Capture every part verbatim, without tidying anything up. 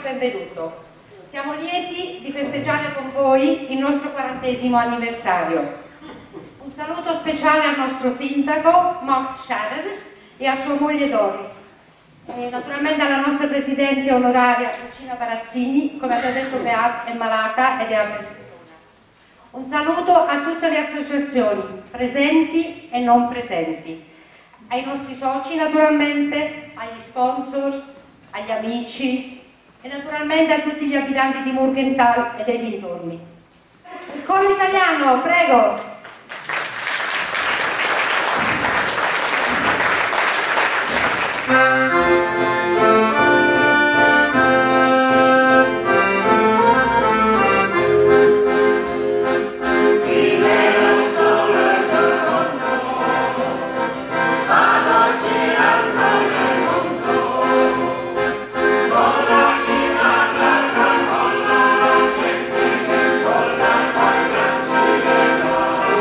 benvenuto. Siamo lieti di festeggiare con voi il nostro quarantesimo anniversario. Un saluto speciale al nostro sindaco Max Scharer e a sua moglie Doris. E naturalmente alla nostra presidente onoraria Lucia Barazzini, come ha già detto Beat, è malata ed è a Bellinzona. Un saluto a tutte le associazioni presenti e non presenti, ai nostri soci naturalmente, agli sponsor, agli amici e naturalmente a tutti gli abitanti di Murgenthal e dei dintorni. Il coro italiano, prego! Thank you.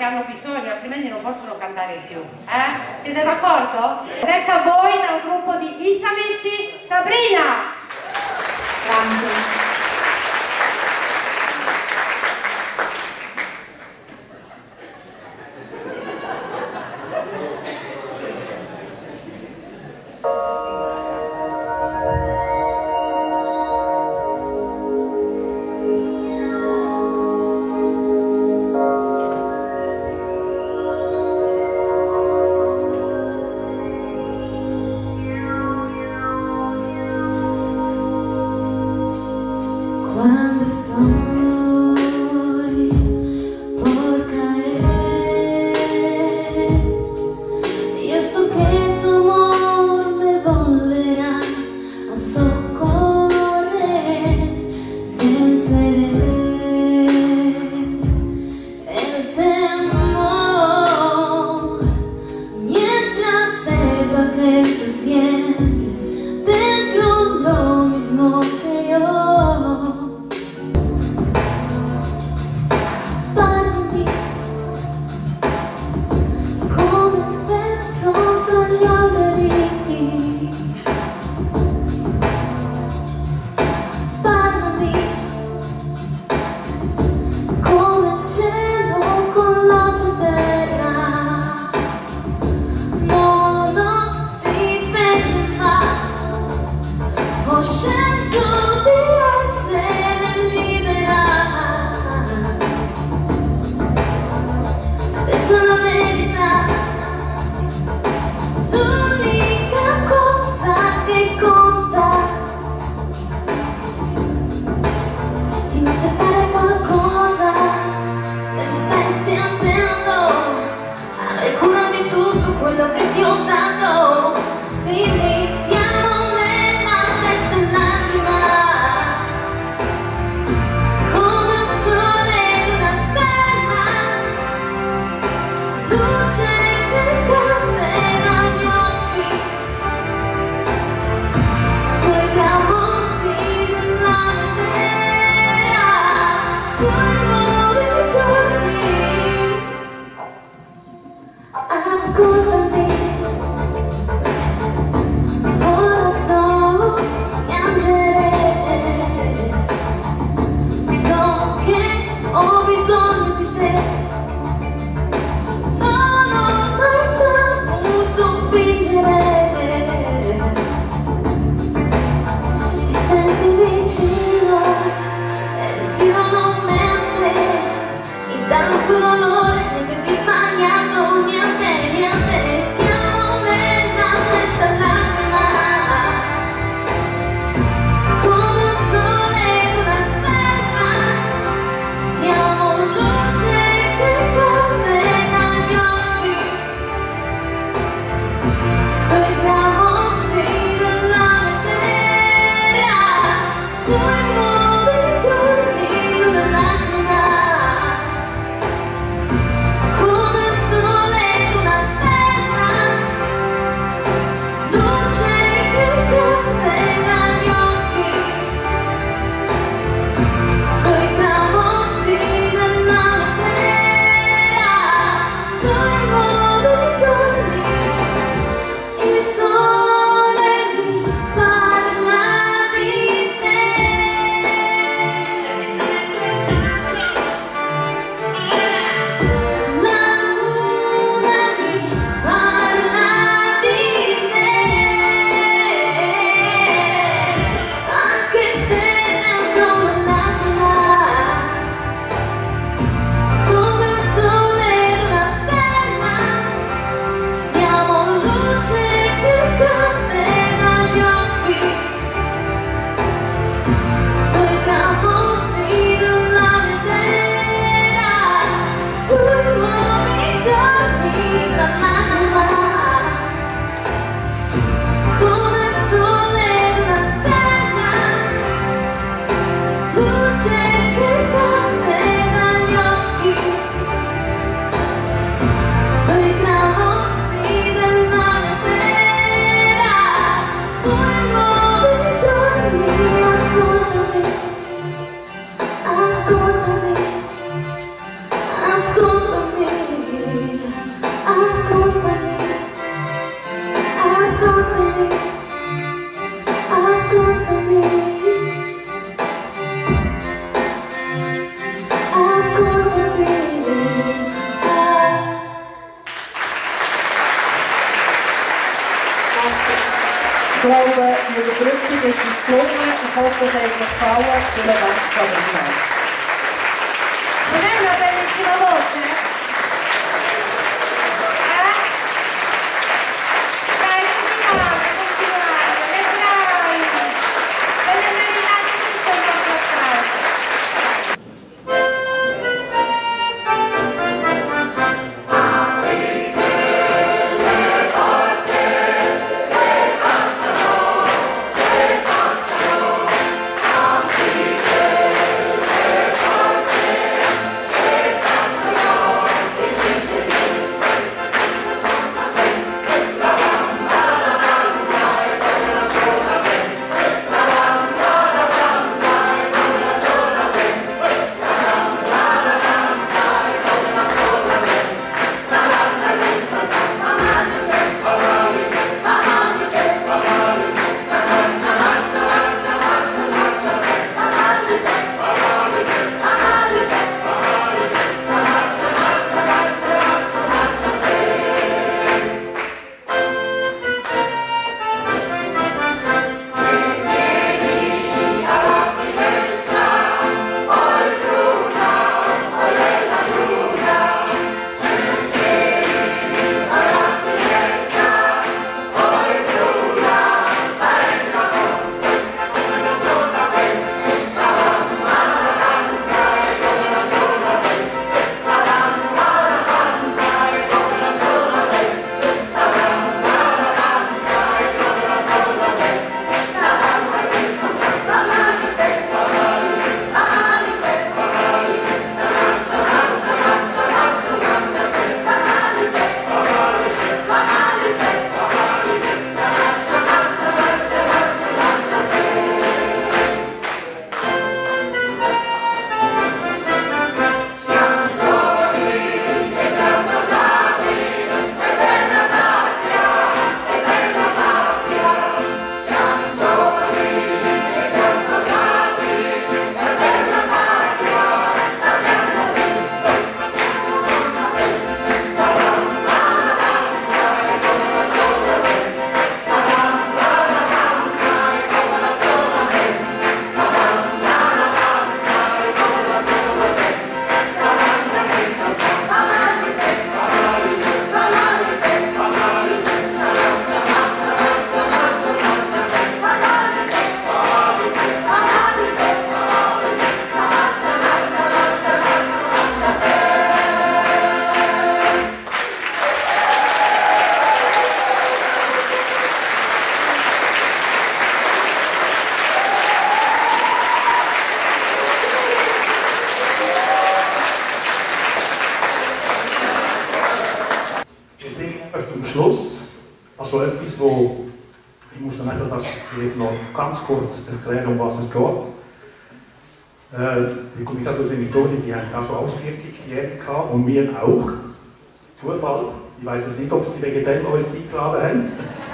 perché hanno bisogno, altrimenti non possono cantare più. Eh? Siete d'accordo? Ecco a voi dal gruppo di Isametti, Sabrina! Grazie. Cuando estoy por caer, yo sé que tu amor me volverá a socorrer. Venceré el temor mientras sepa que tú sientes dentro lo mismo que yo. glaube, die Überbrückung ist uns gelungen. Ich hoffe, es hat euch gefallen. Vielen Dank, Sabrina. Non è una bellissima voce? Eh? Dai, continuate, continuate, vedrai! Ve ne meritate tutto il vostro applauso. Schluss, also etwas, wo ich muss dann einfach das noch ganz kurz erklären, um was es geht. Äh, die Komiteure aus Italien, die haben auch schon als vierzigjährige gehabt und wir auch. Zufall, ich weiß jetzt nicht, ob sie wegen dem uns eingeladen haben.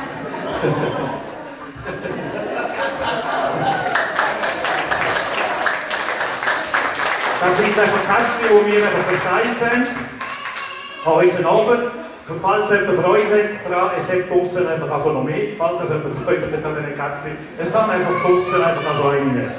Das sind einfach Kästchen, die wir einfach verteilt haben. Heute Abend. Falls jemand Freude hat daran, es hat draussen einfach auch noch mehr. Falls jemand Freude hat an diesen Kästchen, es kann einfach draussen einfach so rein.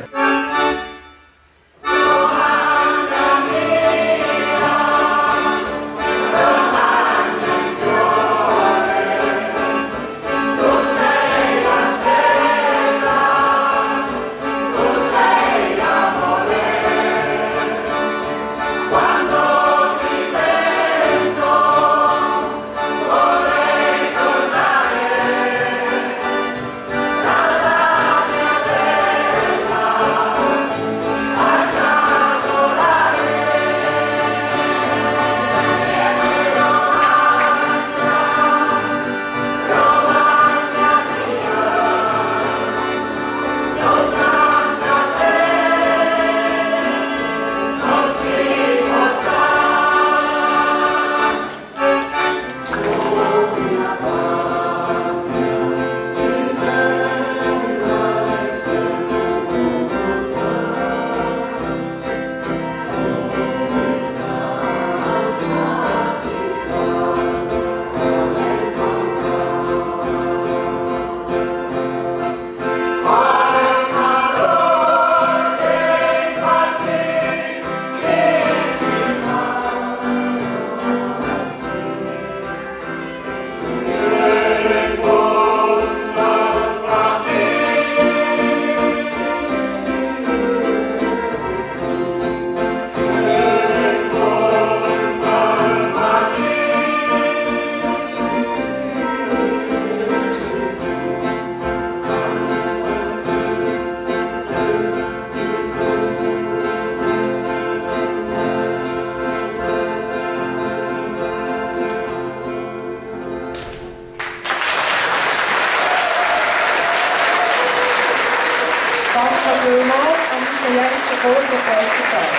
Danke vielmals an die italienische Chororchester Tag.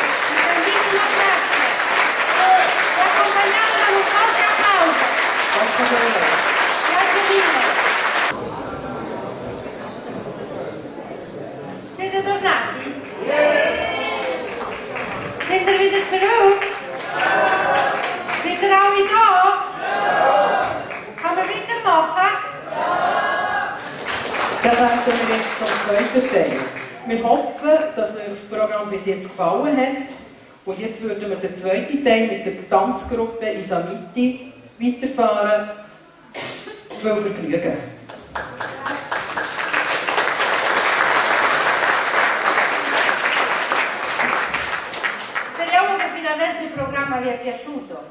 Vi accompagniamo da un forte applauso. Danke vielmals. Grazie mille. Siete tornati? Siete wieder zurück? Seid ihr alle da? Kann man weitermachen? Dann wenden wir jetzt zum zweiten Teil. Wir hoffen, dass euch das Programm bis jetzt gefallen hat. Und jetzt würden wir den zweiten Teil mit der Tanzgruppe Isamiti weiterfahren. Viel Vergnügen! Speriamo che fino adesso il programma vi è piaciuto.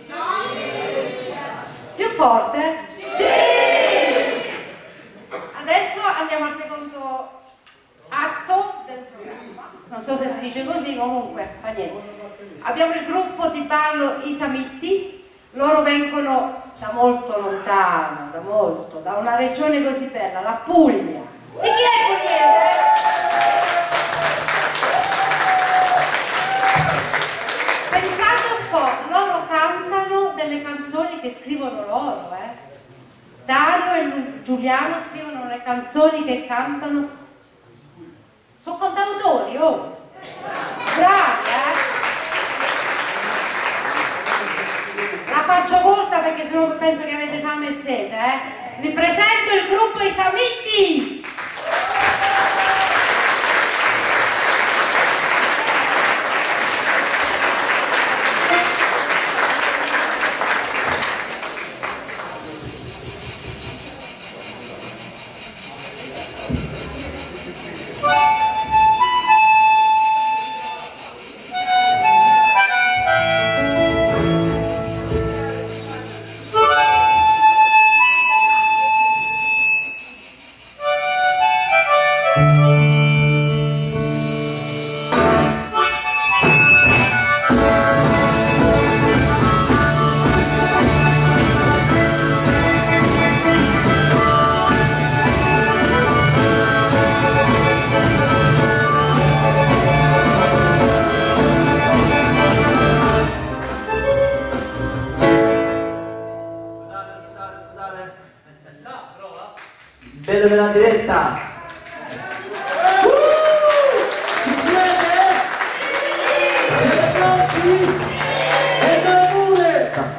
Più forte? Sì! Adesso andiamo al secondo atto del programma. Non so se si dice così, comunque fa niente. Abbiamo il gruppo di ballo Isamiti. Loro vengono da molto lontano, da molto, da una regione così bella, la Puglia. Di chi è pugliese? Pensate un po', loro cantano delle canzoni che scrivono loro, eh? Dario e Giuliano scrivono le canzoni che cantano. Sono cantautori, oh! Bravi, eh? La faccio corta perché sennò penso che avete fame e sete, eh? Vi presento il gruppo Isamiti! Vedere la diretta! Uh! Ci siete? Siete pronti? E da pure!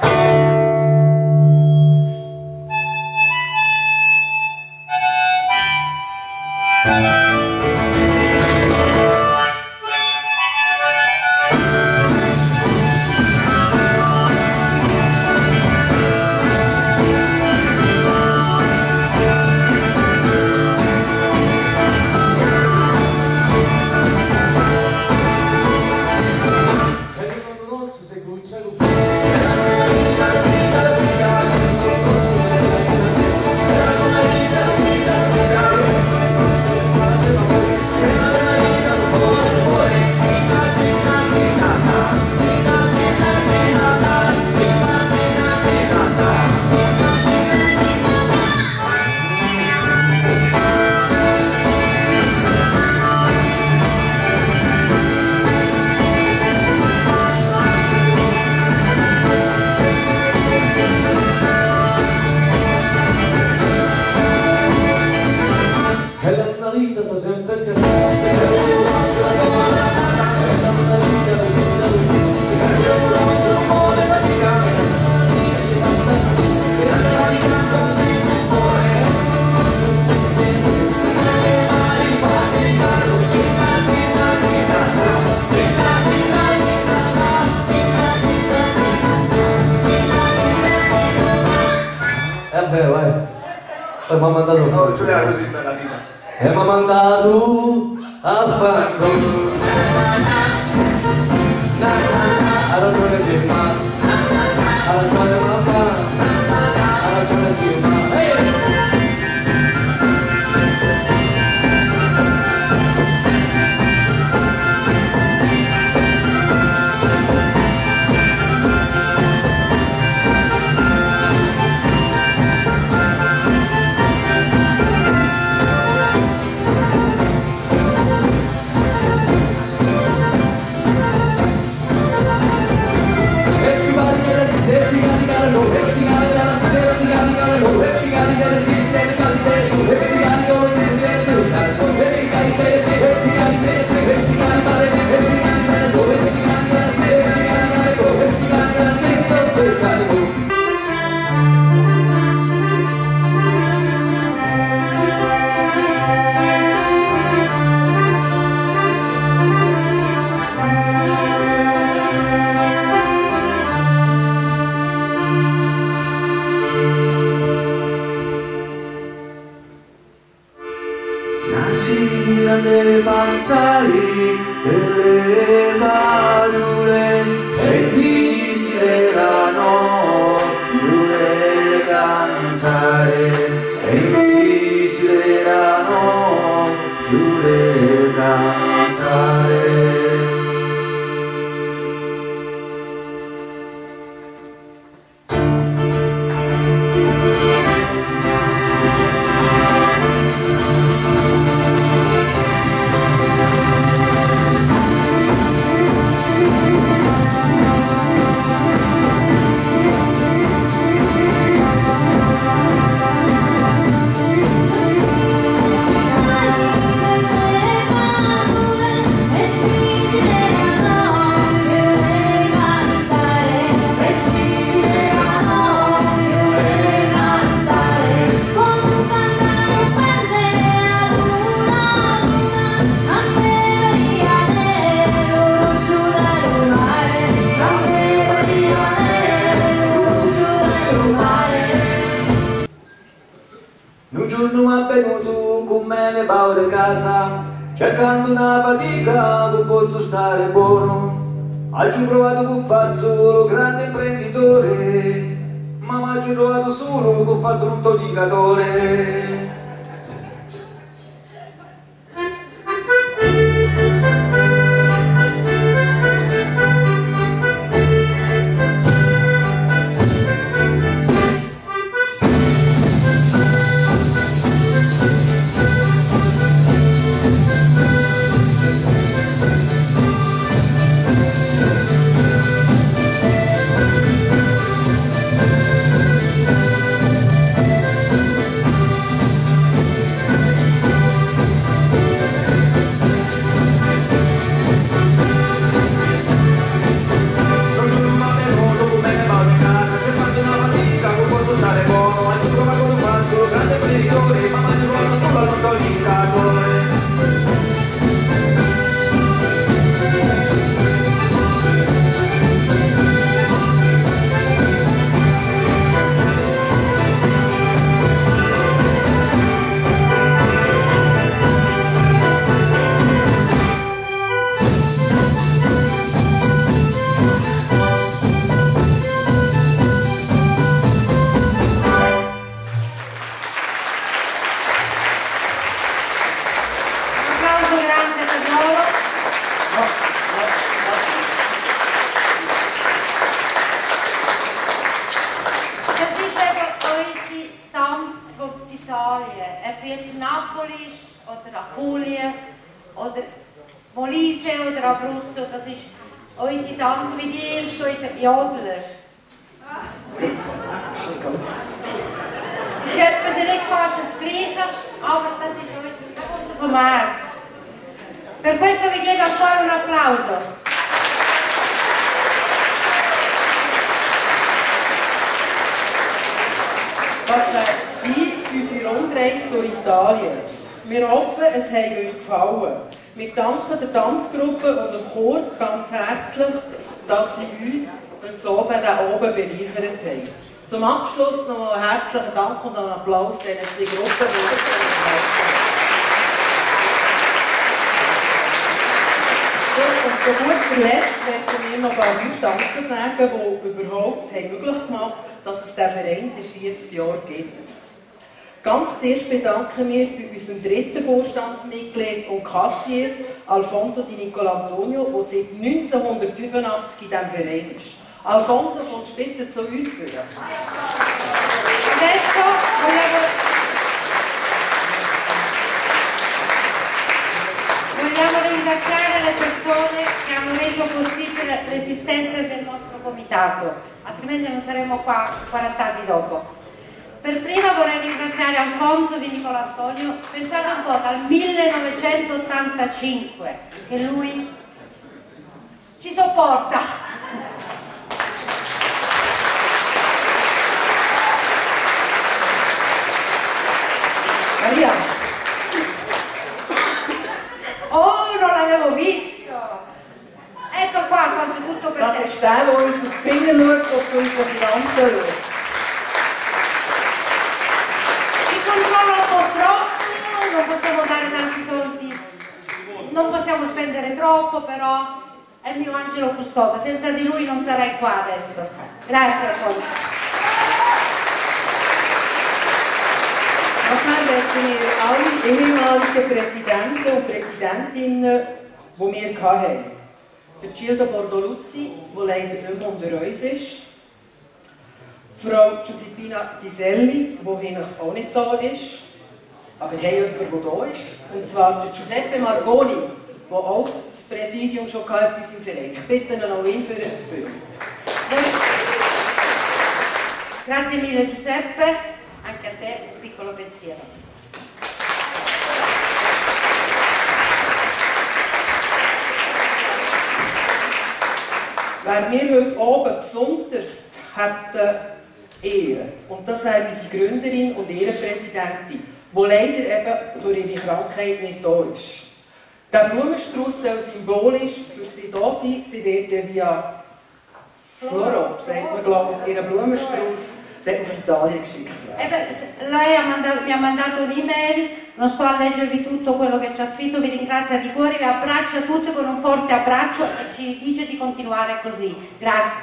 Poi mi ha mandato No, Giuliano così bella vita. E mi ha mandato a fanculo. Ha ragione firma, ha ragione mamma, ha ragione firma. girano dei passari delle parole e ti si levano più cantare e ti si levano più cantare. Un giorno mi è venuto con me le paure casa, cercando una fatica che posso stare buono. Oggi ho provato con far solo grande imprenditore, ma oggi ho trovato solo con far solo un tonigatore. Jetzt Napoli oder Apulien oder Molise oder Abruzzo, das ist unsere Tanz mit ihr, so in der Jodler. Ist etwas nicht fast das Gleiche, aber das ist unsere Tanz vom Herz. Per questo vi chiedo ancora un applauso. Das war unsere Rundreise durch Italien. Wir hoffen, es hat euch gefallen. Wir danken der Tanzgruppe und dem Chor ganz herzlich, dass sie uns heute oben, hier oben bereichert haben. Zum Abschluss noch einen herzlichen Dank und einen Applaus diesen zwei Gruppen, die uns helfen. Und zu guter Letzt möchten wir noch ein paar Leute Danke sagen, die überhaupt haben möglich gemacht haben, dass es diesen Verein seit vierzig Jahren gibt. Ganz zuerst bedanken wir bei unserem dritten Vorstandsmitglied und Kassier, Alfonso Di Nicolantonio, der seit neunzehnhundertfünfundachtzig in diesem Verein ist. Alfonso, kommst du bitte zu uns führen? Adesso vogliamo, vogliamo ringraziare le persone che hanno reso possibile l'esistenza del nostro comitato, altrimenti non saremmo qua quaranta anni dopo. Per prima vorrei ringraziare Alfonso Di Nicolantonio, pensate un po', dal millenovecentottantacinque che lui ci sopporta. Maria! Oh, non l'avevo visto! Ecco qua, Alfonso, tutto per Das te. ist der, der uns auf die Finger schaut und zu unseren Finanzen schaut. Ci controlla un po' troppo, non possiamo dare tanti soldi non possiamo spendere troppo, però è il mio angelo custode, senza di lui non sarei qua adesso. Grazie Alfonso. Nachher möchten wir alle ehemaligen Präsidenten und Präsidentinnen, die wir hatten. Der Gildo Bordoluzzi, der leider nicht mehr unter uns ist. Frau Giuseppina Diselli, die eigentlich auch nicht da ist. Aber wir haben jemanden, der da ist. Und zwar der Giuseppe Marconi, der auch das Präsidium schon hatte bei unserem Verein. Ich bitte ihn auch ihn für die Bühne. Grazie mille Giuseppe, anche a te un piccolo pensiero. Wer wir heute oben besonders hätten ehren, und das wäre unsere Gründerin und Ehrenpräsidentin, die leider eben durch ihre Krankheit nicht da ist. Der Blumenstrauß soll symbolisch für sie da sein. Sie wird via Floro, sagt man, glaube ich, ihren Blumenstrauß auf Italien geschickt werden. Eben, lei ha mandato, mi ha mandato un'email, non sto a leggervi tutto quello che ci ha scritto, vi ringrazia di cuore, vi abbraccia tutti con un forte abbraccio e ci dice di continuare così. Grazie.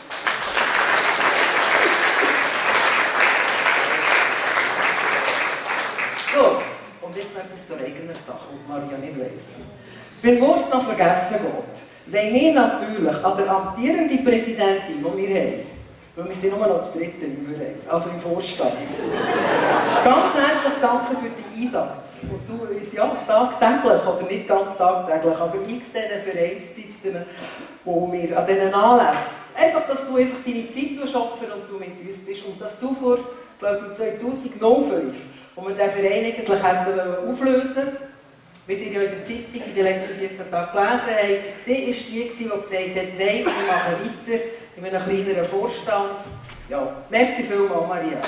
So, und jetzt noch etwas zur eigenen Sache, die Maria nicht weiss. Bevor es noch vergessen geht, wollen wir natürlich an der amtierenden Präsidentin, die wir haben, weil wir sind nur noch das Dritte im Verein, also im Vorstand. Ganz herzlich danke für den Einsatz. Und du weißt ja, tagtäglich, oder nicht ganz tagtäglich, aber in diesen Vereinszeiten, wo wir an diesen Anlässen, einfach, dass du einfach deine Zeit opferst und du mit uns bist. Und dass du vor, glaube ich, zweitausendfünf, wo wir den Verein eigentlich hätten auflösen, wie ihr ja in der Zeitung in den letzten vierzehn Tagen gelesen habt, sie war die, die gesagt hat, nein, wir machen weiter in einem kleineren Vorstand. Ja, merci vielmals, Maria.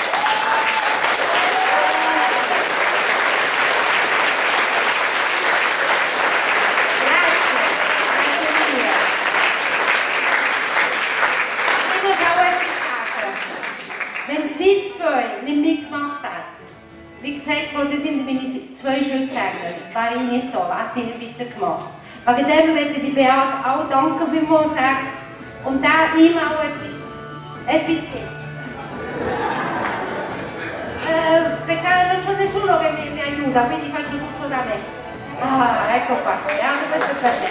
Wenn sie zwei nicht mitgemacht haben, wie gesagt worden sind, wenn ich zwei Schulzähler, war ich nicht da, hat ihnen weitergemacht. Wegen dem möchte ich die Beate auch danken vielmals sagen und da ihm auch etwas, etwas geben. Eh, perché non c'è nessuno che mi, mi aiuta, quindi faccio tutto da me. Ah, ecco qua, anche questo è per me.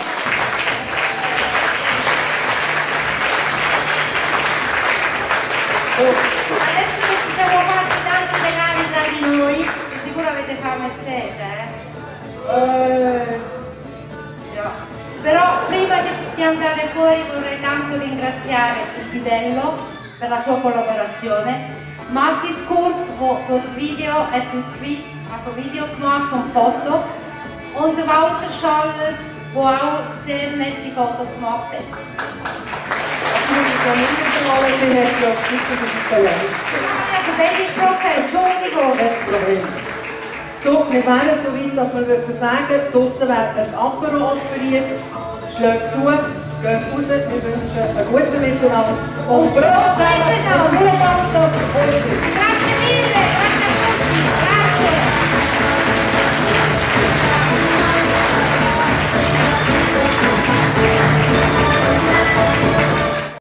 Adesso che ci siamo fatti tanti regali tra di noi, sicuro avete fame e sete, eh? Eh, yeah. Però prima di, di andare fuori vorrei tanto ringraziare il Bidello per la sua collaborazione, Mathis Kurt, wo das Video, er hat also Video gemacht und Foto, und Walter Schaller, der auch sehr nette Fotos gemacht hat. das muss ich ja nicht wiederholen, sie hat ja auch nicht so gut Italienisch gesagt. Also beide Sprache, Entschuldigung. Kein Problem. So, wir wären so weit, dass wir würden sagen, draussen wird ein Apero offeriert. Schlägt zu, geht raus, wir wünschen einen guten Miteinander und Prost! Und vielen Dank, dass ihr gekommen seid.